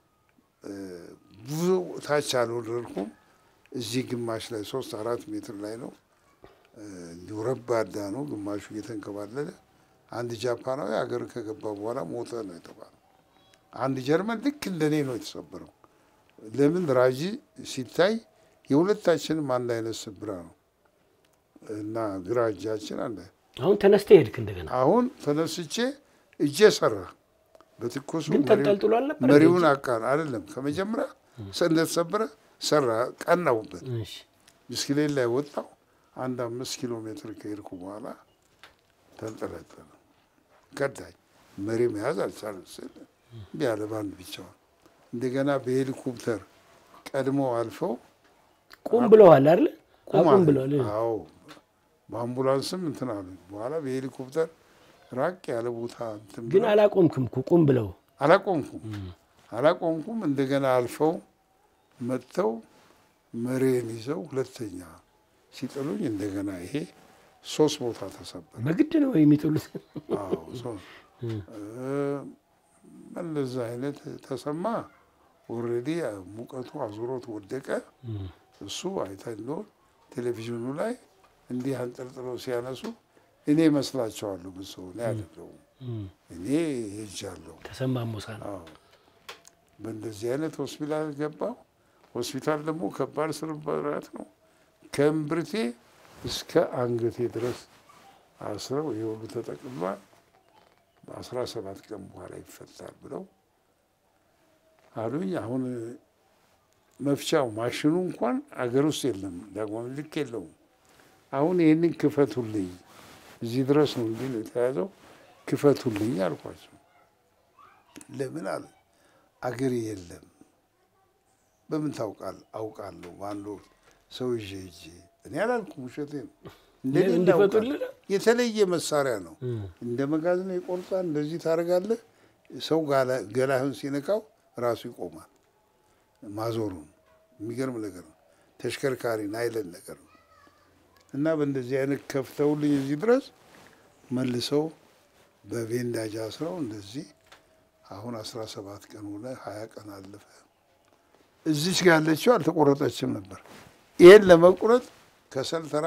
ብዙ ታች አልወረድኩም። እዚህ ግማሽ ላይ ሶስት አራት ሜትር ላይ ነው። እንዲሁ ረባዳ ነው፣ ግማሹ እየተንከባለለ። አንድ ጃፓናዊ ሀገር ከገባ በኋላ ሞተ ነው የተባለው። አንድ ጀርመን ልክ እንደኔ ነው የተሰበረው። ለምን? ራጂ ሲታይ የሁለታችንም አንድ አይነት ስብራ ነው እና ግራ እጃችን አንድ። አሁን ተነስተህ ሄድክ እንደገና? አሁን ተነስቼ እጄ ሰራ። በትኩሱ ግን ተንጠልጥሎ አልነበረ? መሪውን አቃን አይደለም ከመጀመሪያ እንደተሰበረ ሰራ። ቀናውበት። እሺ። ብስክሌት ላይ ወጣው። አንድ አምስት ኪሎ ሜትር ከሄድኩ በኋላ ተንጠለጠለ። ከዳኝ። መሪ መያዝ አልቻለም ስል ቢያለ ባንድ ብቻውን እንደገና በሄሊኮፕተር ቀድሞ አልፈው ቁም ብለዋል አይደል? ቁም ብለዋል። አዎ። በአምቡላንስም እንትን አሉ። በኋላ በሄሊኮፕተር ራቅ ያለ ቦታ እንትን ግን አላቆምኩም እኮ ቁም ብለው። አላቆምኩም አላቆምኩም። እንደገና አልፈው መጥተው መሬን ይዘው ሁለተኛ ሲጥሉኝ እንደገና ይሄ ሶስት ቦታ ተሰበረ። በግድ ነው የሚጥሉት? አዎ። ሶስት እንደዛ አይነት ተሰማ። ኦልሬዲ ሙቀቱ አዙሮት ወደቀ። እሱ አይተህ እንደሆነ ቴሌቪዥኑ ላይ እንዲህ አንጠልጥለው ሲያነሱ እኔ መስላቸዋለሁ። ብዙ ሰው ነው ያደረገው። እኔ ሄጃለሁ። ተሰማ ሞሳ ነው። አዎ። በእንደዚህ አይነት ሆስፒታል ገባሁ። ሆስፒታል ደግሞ ከባድ ስብራት ነው። ከእምብርቴ እስከ አንገቴ ድረስ አስረው የሁሉ ተጠቅሟል። በአስራ ሰባት ቀን በኋላ ይፈታል ብለው አሉኝ። አሁን መፍቻው ማሽኑ እንኳን አገር ውስጥ የለም፣ ደግሞ ልክ የለውም። አሁን ይህንን ክፈቱልኝ፣ እዚህ ድረስ ነው እንዲህ ነው የተያዘው፣ ክፈቱልኝ አልኳቸው። ለምን አለ? አገር የለም። በምን ታውቃለህ? አውቃለሁ። በአንድ ወቅት ሰው ይዤ ሂጄ እኔ አላልኩም፣ ውሸቴን ነው። እንዲፈቱልህ የተለየ መሳሪያ ነው። እንደ መጋዘን ይቆርጣል። እንደዚህ ታደርጋለህ። ሰው ገላህን ሲነካው ራሱ ይቆማል። ማዞሩን የሚገርም ነገር ነው። ተሽከርካሪ ናይለን ነገር ነው። እና በእንደዚህ አይነት ከፍተውልኝ እዚህ ድረስ መልሰው በቬንዳጅ አስረው እንደዚህ አሁን አስራ ሰባት ቀን ሆነ፣ ሀያ ቀን አለፈ። እዚች ጋር ያለችው አልተቆረጠችም ነበር። ይሄን ለመቁረጥ ከሰልተራ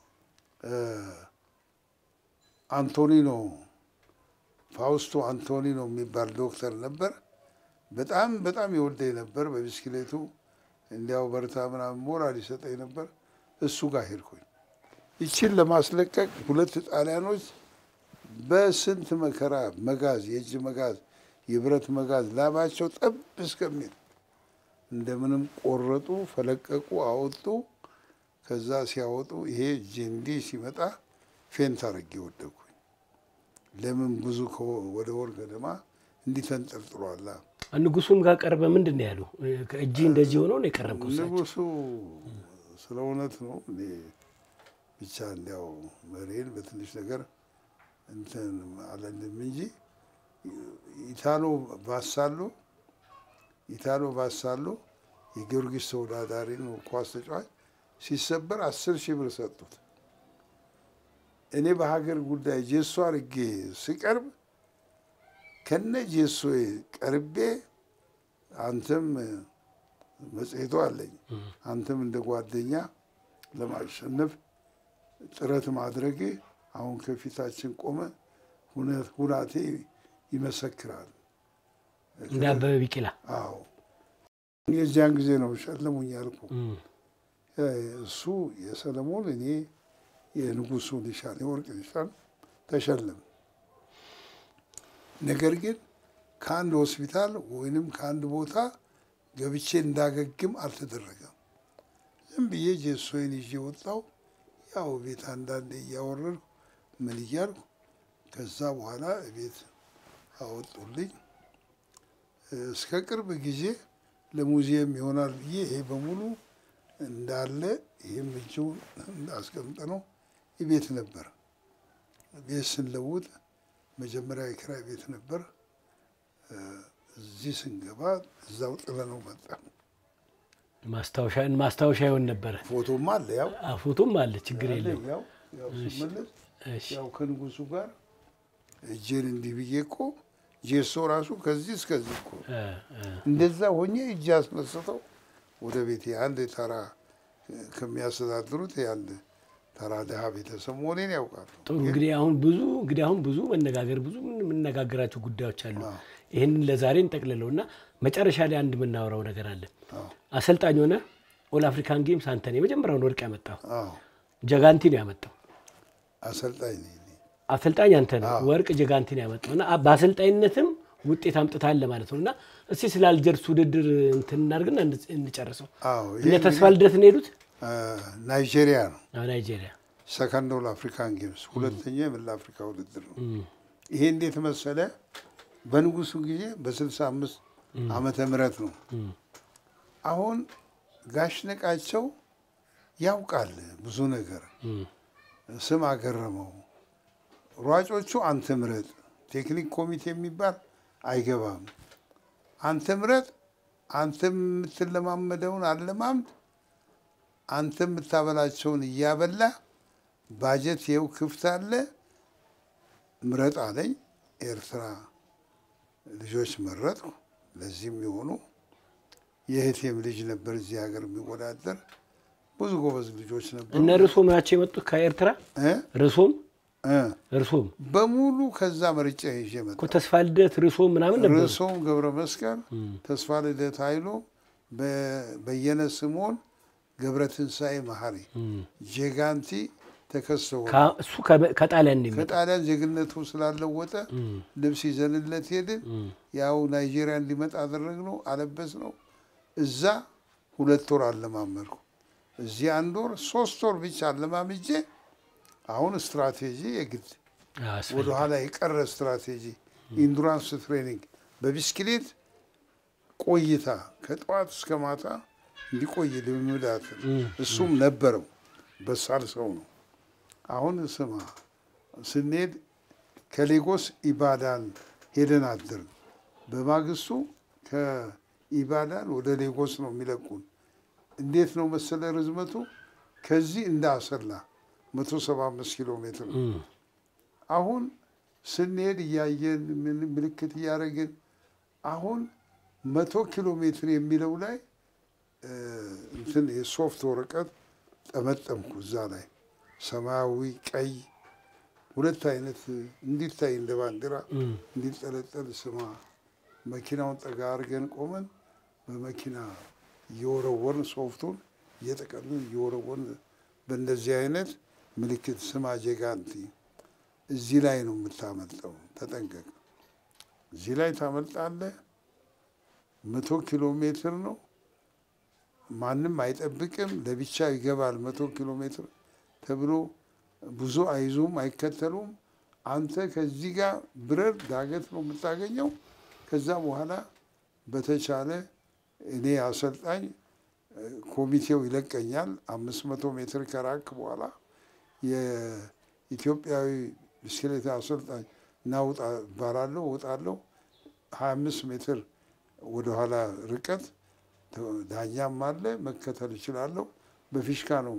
አንቶኒኖ ፋውስቶ አንቶኒኖ የሚባል ዶክተር ነበር። በጣም በጣም ይወደኝ ነበር። በቢስክሌቱ እንዲያው በርታ ምናምን ሞራል ይሰጠኝ ነበር። እሱ ጋር ሄድኩኝ። ይችን ለማስለቀቅ ሁለት ጣሊያኖች በስንት መከራ መጋዝ፣ የእጅ መጋዝ፣ የብረት መጋዝ ላባቸው ጠብ እስከሚል እንደምንም ቆረጡ፣ ፈለቀቁ፣ አወጡ። ከዛ ሲያወጡ ይሄ ጀንዲ ሲመጣ ፌንት አድርጌ ወደኩኝ። ለምን ብዙ ወደ ወር ገደማ እንዲህ ተንጠልጥሏል። ንጉሱም ጋር ቀርበ ምንድን ነው ያሉ? እጂ እንደዚህ ሆኖ ነው የቀረብኩት። ንጉሱ ስለ እውነት ነው እኔ ብቻ እንዲያው መሬን በትንሽ ነገር እንትን አለንም እንጂ ኢታሎ ባሳሎ ኢታሎ ባሳሎ የጊዮርጊስ ተወዳዳሪ ነው፣ ኳስ ተጫዋች ሲሰበር አስር ሺህ ብር ሰጡት። እኔ በሀገር ጉዳይ ጄሶ አድርጌ ሲቀርብ ከነ ጄሶ ቀርቤ አንተም መጽሔቱ አለኝ አንተም እንደ ጓደኛ ለማሸነፍ ጥረት ማድረግ አሁን ከፊታችን ቆመ ሁናቴ ይመሰክራል። እንደ አበበ ቢቂላ። አዎ የዚያን ጊዜ ነው ሸለሙኝ ያልኩ። እሱ የሰለሞን እኔ የንጉሱ ኒሻን የወርቅ ኒሻን ተሸለም። ነገር ግን ከአንድ ሆስፒታል ወይንም ከአንድ ቦታ ገብቼ እንዳገግም አልተደረገም። ዝም ብዬ ጄሶዬን ይዤ ወጣሁ። ያው ቤት አንዳንዴ እያወረድኩ ምን እያልኩ ከዛ በኋላ ቤት አወጡልኝ። እስከ ቅርብ ጊዜ ለሙዚየም ይሆናል ብዬ ይሄ በሙሉ እንዳለ ይሄም እጁን እንዳስቀምጠነው ቤት ነበር። ቤት ስንለውጥ መጀመሪያ የኪራይ ቤት ነበር። እዚህ ስንገባ እዛው ጥለነው መጣ። ማስታወሻ ማስታወሻ ይሆን ነበር። ፎቶም አለ፣ ያው ፎቶም አለ፣ ችግር የለም። ያው ያው ስመለስ ያው ከንጉሱ ጋር እጄን እንዲህ ብዬ እኮ ጄሶ ራሱ ከዚህ እስከዚህ እኮ እንደዛ ሆኜ እጄ አስነስተው ወደ ቤቴ አንድ ተራ ከሚያስተዳድሩት ያንድ ተራ ደሃ ቤተሰብ መሆኔን ያውቃሉ። ጥሩ እንግዲህ አሁን ብዙ እንግዲህ አሁን ብዙ መነጋገር ብዙ የምንነጋገራቸው ጉዳዮች አሉ። ይሄንን ለዛሬ እንጠቅልለውና መጨረሻ ላይ አንድ የምናወራው ነገር አለ። አሰልጣኝ ሆነ ኦል አፍሪካን ጌምስ አንተ ነህ የመጀመሪያውን ወርቅ ያመጣው። አዎ ጀጋንቲ ነው ያመጣው። አሰልጣኝ ነኝ አሰልጣኝ አንተ ነህ ወርቅ ጀጋንቲ ነው ያመጣውና በአሰልጣኝነትም ውጤት አምጥታል ለማለት ነውና እስቲ ስለ አልጀርስ ውድድር እንትን እናርግና እንጨርሰው። አዎ እነ ተስፋ ልደት ነው የሄዱት ናይጄሪያ ነው። አዎ ናይጄሪያ ሰከንድ ኦል አፍሪካን ጌምስ ሁለተኛ የመላ አፍሪካ ውድድር ነው። ይሄ እንዴት መሰለ? በንጉሱ ጊዜ በስልሳ አምስት ዓመተ ምህረት ነው። አሁን ጋሽ ነቃቸው ያውቃል ብዙ ነገር። ስም አገረመው። ሯጮቹ አንተ ምረጥ፣ ቴክኒክ ኮሚቴ የሚባል አይገባም። አንተ ምረጥ፣ አንተ የምትለማመደውን አለማምድ፣ አንተ የምታበላቸውን እያበላ ባጀት ይኸው ክፍት አለ ምረጥ አለኝ። ኤርትራ ልጆች መረጥኩ። ለዚህም የሆኑ የእህቴም ልጅ ነበር እዚህ ሀገር የሚወዳደር ብዙ ጎበዝ ልጆች ነበሩ። እነ ርሶም ናቸው የመጡት ከኤርትራ እ ርሶም እ ርሶም በሙሉ ከዛ መርጬ ይዤ መጣሁ። ተስፋ ልደት ርሶም ምናምን ነበር። ርሶም ገብረ መስቀል፣ ተስፋ ልደት ኃይሉ፣ በየነ ስምዖን፣ ገብረ ትንሳኤ መሐሪ፣ ጀጋንቲ ተከሰው እሱ ከጣሊያን ነው ከጣሊያን ዜግነቱ ስላለወጠ ልብስ ይዘንለት ሄድን። ያው ናይጄሪያ እንዲመጣ አደረግነው፣ አለበስነው። እዛ ሁለት ወር አለማመድኩ። እዚህ አንድ ወር ሶስት ወር ብቻ አለማምጄ አሁን ስትራቴጂ የግድ ወደ ኋላ የቀረ ስትራቴጂ ኢንዱራንስ ትሬኒንግ በቢስክሌት ቆይታ ከጠዋት እስከ ማታ እንዲቆይ ልምምዳት እሱም ነበረው። በሳል ሰው ነው። አሁን ስማ ስንሄድ ከሌጎስ ኢባዳን ሄደን አደርን። በማግስቱ ከኢባዳን ወደ ሌጎስ ነው የሚለቁን። እንዴት ነው መሰለ ርዝመቱ? ከዚህ እንደ አሰላ መቶ ሰባ አምስት ኪሎ ሜትር ነው። አሁን ስንሄድ እያየን ምልክት እያደረግን አሁን መቶ ኪሎ ሜትር የሚለው ላይ እንትን የሶፍት ወረቀት ጠመጠምኩ እዛ ላይ ሰማያዊ ቀይ ሁለት አይነት እንዲታይ እንደ ባንዲራ እንዲጠለጠል ስማ መኪናውን ጠጋ አድርገን ቆመን በመኪና እየወረወርን ሶፍቱን እየጠቀልን እየወረወርን በእንደዚህ አይነት ምልክት ስማ ጀጋንቲ እዚህ ላይ ነው የምታመልጠው ተጠንቀቅ እዚህ ላይ ታመልጣለህ መቶ ኪሎ ሜትር ነው ማንም አይጠብቅም ለብቻ ይገባል መቶ ኪሎ ሜትር ተብሎ ብዙ አይዙም አይከተሉም አንተ ከዚህ ጋር ብረር ዳገት ነው የምታገኘው ከዛ በኋላ በተቻለ እኔ አሰልጣኝ ኮሚቴው ይለቀኛል አምስት መቶ ሜትር ከራክ በኋላ የኢትዮጵያዊ ብስክሌት አሰልጣኝ ናውጣ ባራለው ወጣለው ሀያ አምስት ሜትር ወደ ኋላ ርቀት ዳኛም አለ መከተል ይችላል በፊሽካ ነው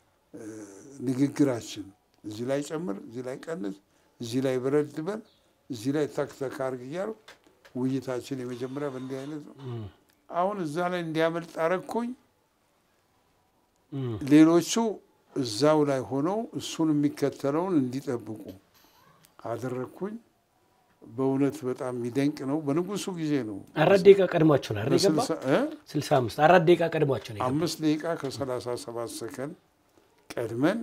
ንግግራችን እዚህ ላይ ጨምር እዚህ ላይ ቀንስ እዚህ ላይ በረድ በል እዚህ ላይ ታክታክ አርግ ይያሉ ውይይታችን የመጀመሪያ በእንዲህ አይነት ነው አሁን እዛ ላይ እንዲያመልጥ አረኩኝ ሌሎቹ እዛው ላይ ሆነው እሱን የሚከተለውን እንዲጠብቁ አደረኩኝ በእውነት በጣም የሚደንቅ ነው በንጉሱ ጊዜ ነው አራት ደቂቃ ቀድሟቸው ነው አይደል ገባ ስልሳ አምስት አራት ደቂቃ ቀድሟቸው ነው አምስት ደቂቃ ከሰላሳ ሰባት ሰከንድ ቀድመን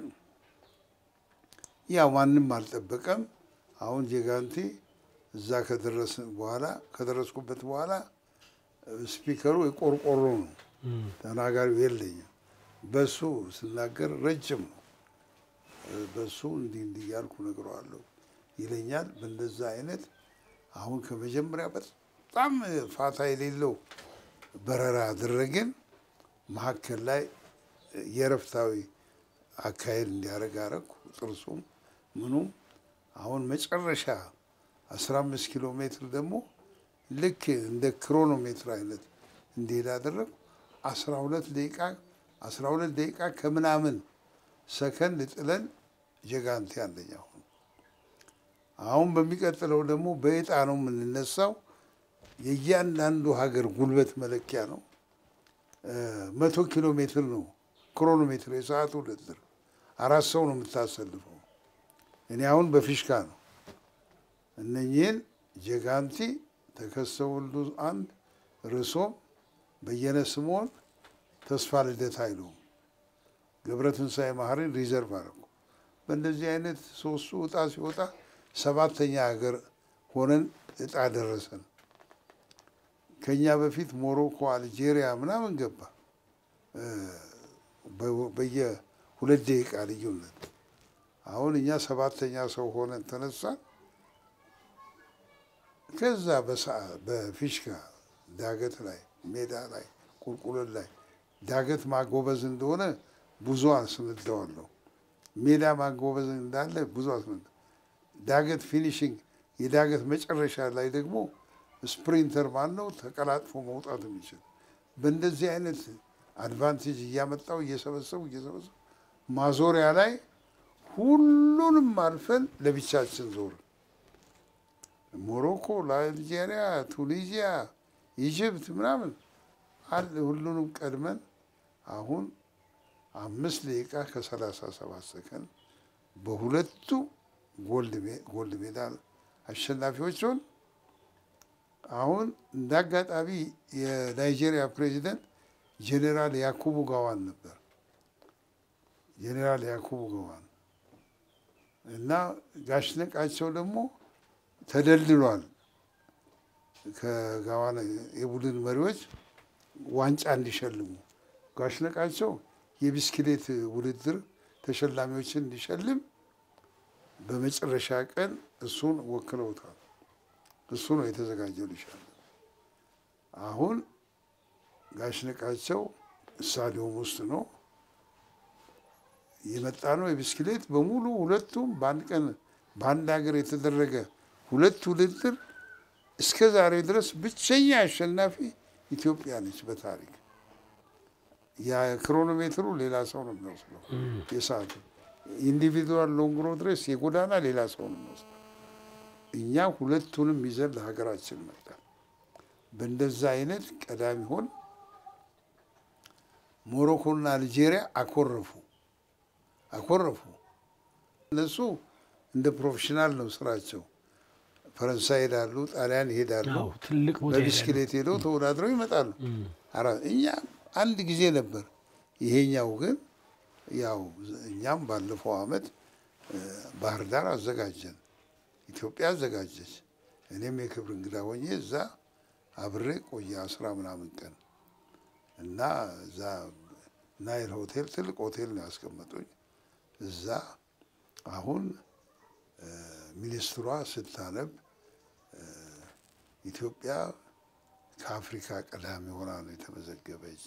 ያው ማንም አልጠበቀም አሁን ጀጋንቲ እዛ ከደረስ በኋላ ከደረስኩበት በኋላ ስፒከሩ የቆርቆሮ ነው ተናጋሪው የለኝም በሱ ስናገር ረጅም ነው በሱ እንዲህ እንዲህ ያልኩ ነግረዋለሁ ይለኛል በእንደዛ አይነት አሁን ከመጀመሪያ በጣም ፋታ የሌለው በረራ አደረግን መሀከል ላይ የረፍታዊ አካሄድ እንዲያደርግ አደረኩ ጥርሱም ምኑም አሁን መጨረሻ አስራ አምስት ኪሎ ሜትር ደግሞ ልክ እንደ ክሮኖሜትር አይነት እንዲሄድ አደረኩ አስራ ሁለት ደቂቃ አስራ ሁለት ደቂቃ ከምናምን ሰከንድ ጥለን ጀጋንቲ አንደኛው አሁን በሚቀጥለው ደግሞ በእጣ ነው የምንነሳው የእያንዳንዱ ሀገር ጉልበት መለኪያ ነው መቶ ኪሎ ሜትር ነው ክሮኖሜትር የሰዓቱ ውድድር አራት ሰው ነው የምታሰልፈው እኔ አሁን በፊሽካ ነው እነኚህን ጀጋንቲ ተከስተው ወልዱ አንድ ርዕሶም በየነ ስምዖን ተስፋ ልደት ኃይሉ ገብረትንሳኤ ማህሪን ሪዘርቭ አደረኩ በእንደዚህ አይነት ሶስቱ እጣ ሲወጣ ሰባተኛ ሀገር ሆነን እጣ ደረሰን ከኛ በፊት ሞሮኮ አልጄሪያ ምናምን ገባ በየ ሁለት ደቂቃ ልዩነት አሁን እኛ ሰባተኛ ሰው ሆነን ተነሳን ከዛ በፊሽካ ዳገት ላይ ሜዳ ላይ ቁልቁለት ላይ ዳገት ማጎበዝ እንደሆነ ብዙ አስነዳዋለሁ ሜዳ ማጎበዝ እንዳለ ብዙ አስነዳ ዳገት ፊኒሺንግ የዳገት መጨረሻ ላይ ደግሞ ስፕሪንተር ማነው ተቀላጥፎ መውጣት የሚችል በእንደዚህ አይነት አድቫንቴጅ እያመጣው እየሰበሰቡ እየሰበሰቡ ማዞሪያ ላይ ሁሉንም አልፈን ለብቻችን ዞር ሞሮኮ አልጄሪያ ቱኒዚያ ኢጂፕት ምናምን አለ ሁሉንም ቀድመን አሁን አምስት ደቂቃ ከሰላሳ ሰባት ሰከንድ በሁለቱ ጎልድ ሜዳል አሸናፊዎች ሆን አሁን እንዳጋጣሚ የናይጄሪያ ፕሬዚደንት ጄኔራል ያኩቡ ጋዋን ነበር ጄኔራል ያኩቡ ጋዋን እና ጋሽነቃቸው ደግሞ ተደልድሏል ከጋዋን የቡድን መሪዎች ዋንጫ እንዲሸልሙ ጋሽነቃቸው የቢስክሌት ውድድር ተሸላሚዎችን እንዲሸልም በመጨረሻ ቀን እሱን ወክለውታል እሱ ነው የተዘጋጀው ሊሻል አሁን ጋሽነቃቸው ስታዲየም ውስጥ ነው የመጣ ነው የቢስክሌት በሙሉ ሁለቱም በአንድ ቀን በአንድ ሀገር የተደረገ ሁለት ውድድር እስከ ዛሬ ድረስ ብቸኛ አሸናፊ ኢትዮጵያ ነች በታሪክ ያ ክሮኖሜትሩ ሌላ ሰው ነው የሚወስደው የሰዓቱ ኢንዲቪዱዋል ሎንግ ሮድ ሬስ የጎዳና ሌላ ሰው ነው የሚወስደው እኛ ሁለቱንም ይዘን ለሀገራችን መጣ በእንደዛ አይነት ቀዳሚ ሆን ሞሮኮና አልጄሪያ አኮረፉ አኮረፉ እነሱ እንደ ፕሮፌሽናል ነው ስራቸው ፈረንሳይ ሄዳሉ ጣሊያን ሄዳሉ ትልቅ ቦታ በቢስክሌት ሄደው ተወዳድረው ይመጣሉ አራ እኛ አንድ ጊዜ ነበር ይሄኛው ግን ያው እኛም ባለፈው አመት ባህር ዳር አዘጋጀን ኢትዮጵያ አዘጋጀች እኔም የክብር እንግዳ ሆኜ እዛ አብሬ ቆየ አስራ ምናምን ቀን እና እዛ ናይል ሆቴል ትልቅ ሆቴል ነው ያስቀመጡኝ እዛ አሁን ሚኒስትሯ ስታነብ ኢትዮጵያ ከአፍሪካ ቀዳሚ ሆና ነው የተመዘገበች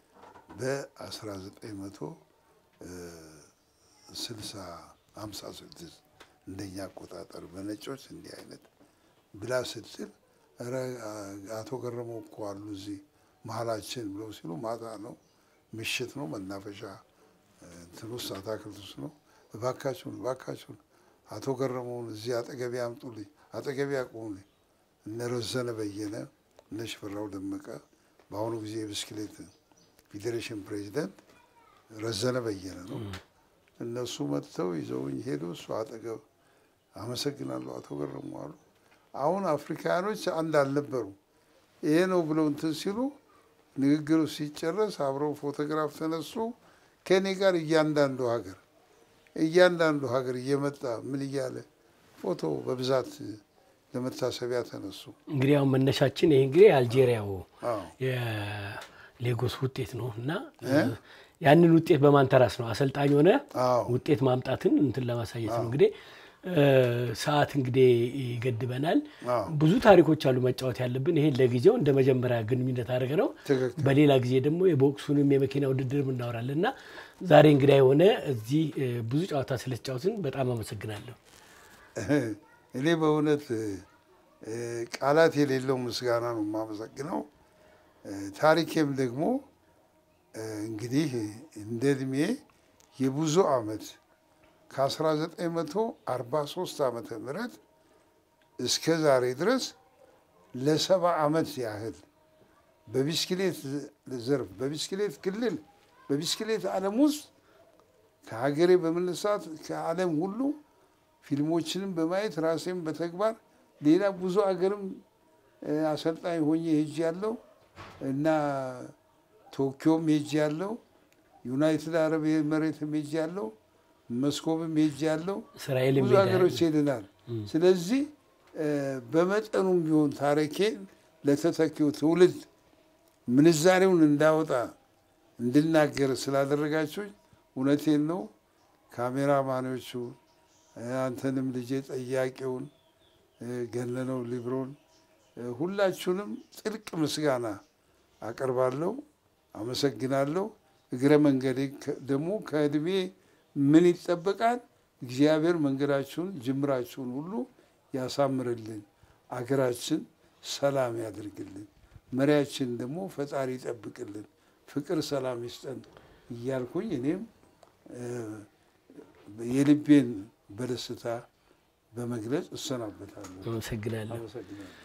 በ1956 እንደኛ አቆጣጠር በነጮች እንዲህ አይነት ብላ ስትል አቶ ገረመው እኮ አሉ እዚህ መሀላችን ብለው ሲሉ ማታ ነው ምሽት ነው መናፈሻ ትሩስ አታክልቱስ ነው እባካችሁን እባካችሁን አቶ ገረመውን እዚህ አጠገቤ አምጡልኝ አጠገቤ አቆሙልኝ እነ ረዘነ በየነ እነ ሽፈራው ደመቀ በአሁኑ ጊዜ የብስክሌት ፌዴሬሽን ፕሬዚዳንት ረዘነ በየነ ነው እነሱ መጥተው ይዘውኝ ሄዱ እሱ አጠገብ አመሰግናለሁ አቶ ገረመው አሉ አሁን አፍሪካኖች አንድ አልነበሩ ይሄ ነው ብለው እንትን ሲሉ ንግግሩ ሲጨረስ አብረው ፎቶግራፍ ተነሱ ከኔ ጋር እያንዳንዱ ሀገር እያንዳንዱ ሀገር እየመጣ ምን እያለ ፎቶ በብዛት ለመታሰቢያ ተነሱ እንግዲህ አሁን መነሻችን ይሄ እንግዲህ አልጄሪያው የሌጎስ ውጤት ነው እና ያንን ውጤት በማንተራስ ነው አሰልጣኝ ሆነ ውጤት ማምጣትን እንትን ለማሳየት ነው እንግዲህ ሰዓት እንግዲህ ይገድበናል ብዙ ታሪኮች አሉ መጫወት ያለብን ይሄ ለጊዜው እንደ መጀመሪያ ግንኙነት አድርገነው በሌላ ጊዜ ደግሞ የቦክሱንም የመኪና ውድድርም እናወራለንና ዛሬ እንግዲህ ሆነ እዚህ ብዙ ጨዋታ ስለተጫወትን በጣም አመሰግናለሁ እኔ በእውነት ቃላት የሌለው ምስጋና ነው የማመሰግነው ታሪኬም ደግሞ እንግዲህ እንደድሜ የብዙ አመት ከ1943 ዓመተ ምህረት እስከ ዛሬ ድረስ ለሰባ አመት ያህል በቢስክሌት ዘርፍ በቢስክሌት ክልል በቢስክሌት ዓለም ውስጥ ከሀገሬ በመነሳት ከዓለም ሁሉ ፊልሞችንም በማየት ራሴም በተግባር ሌላ ብዙ ሀገርም አሰልጣኝ ሆኜ ሄጃለሁ እና ቶኪዮም ሄጃለሁ ዩናይትድ አረብ ኤሚሬትም ሄጃለሁ መስኮብም ሄጃለሁ እስራኤልም ብዙ ሀገሮች ሄደናል ስለዚህ በመጠኑም ቢሆን ታሪኬን ለተተኪው ትውልድ ምንዛሬውን እንዳወጣ እንድናገር ስላደረጋችሁኝ እውነቴን ነው ካሜራማኖቹ አንተንም ልጄ ጠያቂውን ገነነው ሊብሮን ሁላችሁንም ጥልቅ ምስጋና አቀርባለሁ አመሰግናለሁ እግረ መንገዴ ደግሞ ከእድሜ ምን ይጠበቃል እግዚአብሔር መንገዳችሁን ጅምራችሁን ሁሉ ያሳምርልን አገራችን ሰላም ያድርግልን መሪያችን ደግሞ ፈጣሪ ይጠብቅልን ፍቅር ሰላም ይስጠን እያልኩኝ እኔም የልቤን በደስታ በመግለጽ እሰናበታለሁ አመሰግናለሁ